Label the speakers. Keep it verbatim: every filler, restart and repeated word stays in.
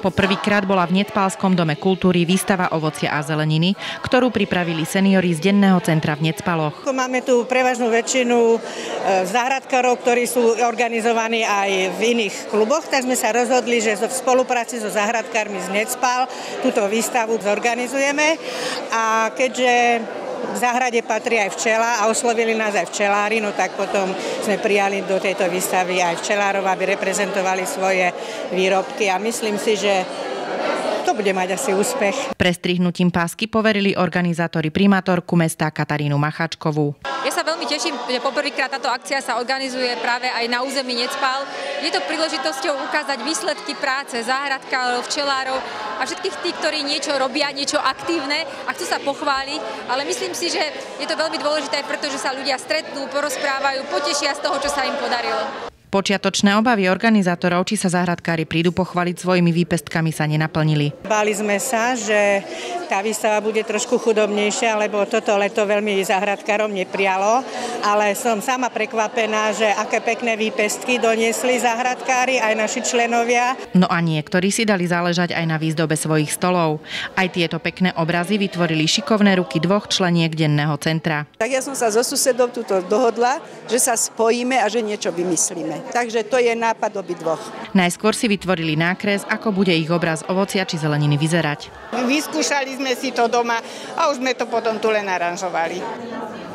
Speaker 1: Po prvýkrát bola v Necpalskom dome kultúry výstava ovocia a zeleniny, ktorú pripravili seniori z denného centra v Necpaloch.
Speaker 2: Máme tu prevažnú väčšinu záhradkárov, ktorí sú organizovaní aj v iných kluboch, tak sme sa rozhodli, že v spolupráci so záhradkármi z Necpal túto výstavu zorganizujeme. A keďže v záhrade patrí aj včela a oslovili nás aj včelári, no tak potom sme prijali do tejto výstavy aj včelárov, aby reprezentovali svoje výrobky a myslím si, že to bude mať asi úspech.
Speaker 1: Prestrihnutím pásky poverili organizátori primátorku mesta Katarínu Macháčkovú.
Speaker 3: Ja sa veľmi teším, že poprvýkrát táto akcia sa organizuje práve aj na území Necpal. Je to príležitosťou ukázať výsledky práce záhradkárov, včelárov a všetkých tých, ktorí niečo robia, niečo aktívne a chcú sa pochváliť. Ale myslím si, že je to veľmi dôležité, pretože sa ľudia stretnú, porozprávajú, potešia z toho, čo sa im podarilo.
Speaker 1: Počiatočné obavy organizátorov, či sa záhradkári prídu pochváliť svojimi výpestkami, sa nenaplnili.
Speaker 2: Báli sme sa, že tá výstava bude trošku chudobnejšia, lebo toto leto veľmi záhradkárom neprijalo, ale som sama prekvapená, že aké pekné výpestky doniesli záhradkári aj naši členovia.
Speaker 1: No a niektorí si dali záležať aj na výzdobe svojich stolov. Aj tieto pekné obrazy vytvorili šikovné ruky dvoch členiek denného centra.
Speaker 4: Tak ja som sa so susedom tuto dohodla, že sa spojíme a že niečo vymyslíme. Takže to je nápad obidvoch.
Speaker 1: Najskôr si vytvorili nákres, ako bude ich obraz ovocia či zeleniny vyzerať.
Speaker 5: Vyskúšali sme si to doma a už sme to potom tu len aranžovali.